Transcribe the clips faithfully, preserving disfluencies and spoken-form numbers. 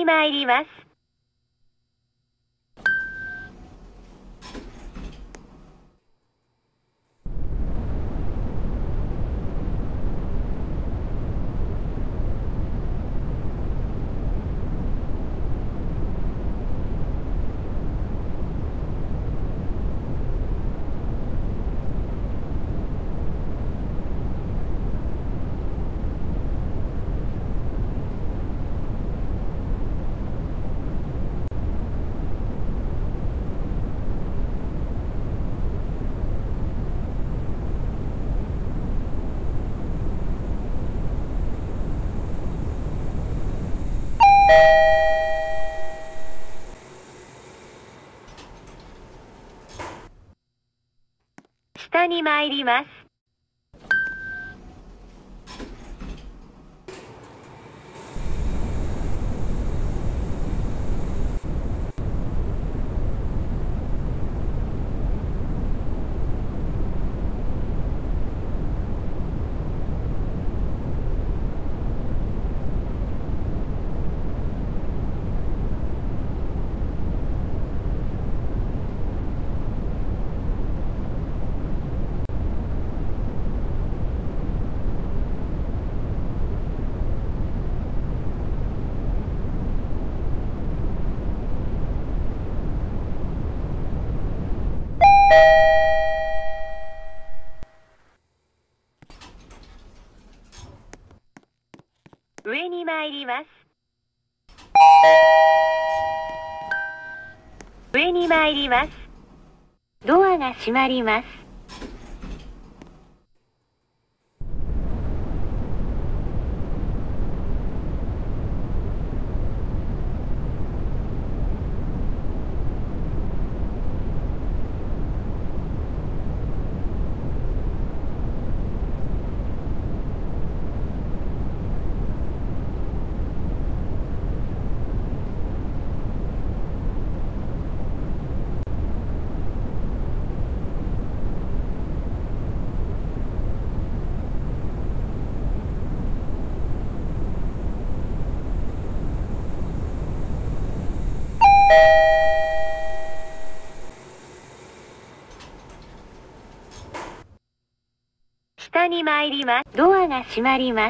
に参ります。下に参ります。上に参ります。上に参ります。ドアが閉まります。下に参ります。ドアが閉まります。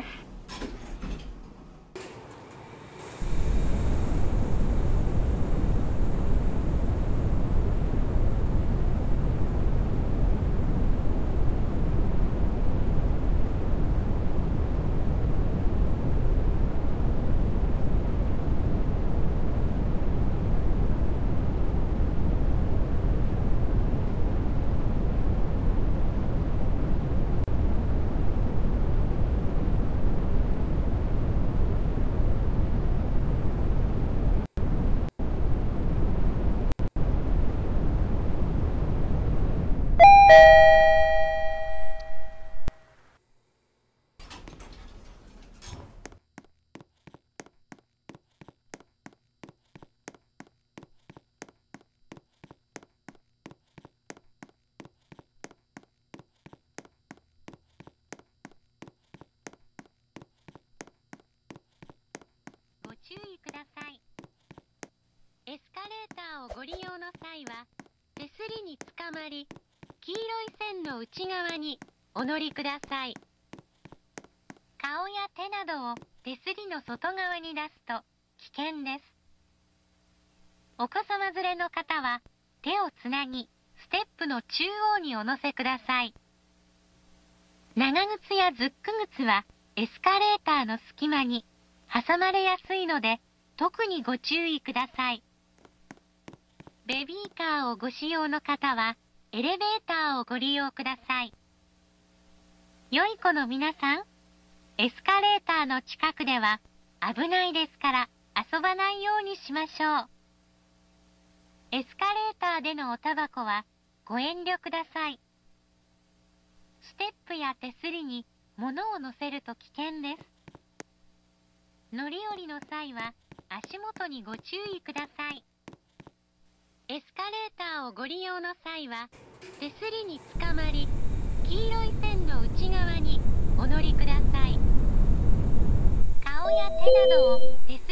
ご注意ください。エスカレーターをご利用の際は、手すりにつかまり、黄色い線の内側にお乗りください。顔や手などを手すりの外側に出すと危険です。お子様連れの方は、手をつなぎ、ステップの中央にお乗せください。長靴やズック靴は、エスカレーターの隙間に挟まれやすいので、特にご注意ください。ベビーカーをご使用の方は、エレベーターをご利用ください。良い子の皆さん、エスカレーターの近くでは危ないですから遊ばないようにしましょう。エスカレーターでのおタバコはご遠慮ください。ステップや手すりに物を乗せると危険です。乗り降りの際は足元にご注意ください。エスカレーターをご利用の際は、手すりにつかまり、黄色い線の内側にお乗りください。顔や手などを手す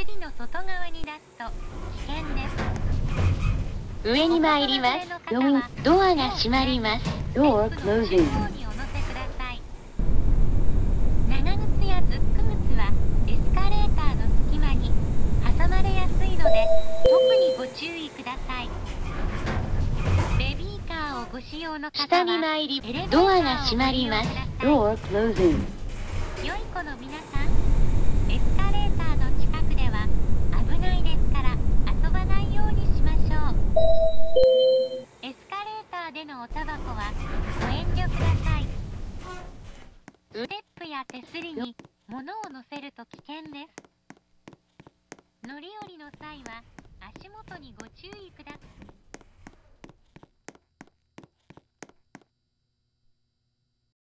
手すりの外側に出すと危険です。 上に参ります。ドアが閉まります。Door closing。 長靴やズック靴はエスカレーターの隙間に挟まれやすいので特にご注意ください。ベビーカーをご使用の方は下に参り、ドアが閉まります。Door closing。 良い子の皆さん、エスカレーターの近くでは危ないですから遊ばないようにしましょう。エスカレーターでのおタバコはご遠慮ください。ステップや手すりに物を乗せると危険です。乗り降りの際は足元にご注意ください。